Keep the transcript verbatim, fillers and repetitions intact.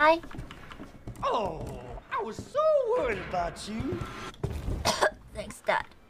Hi. Oh, I was so worried about you. Thanks, Dad.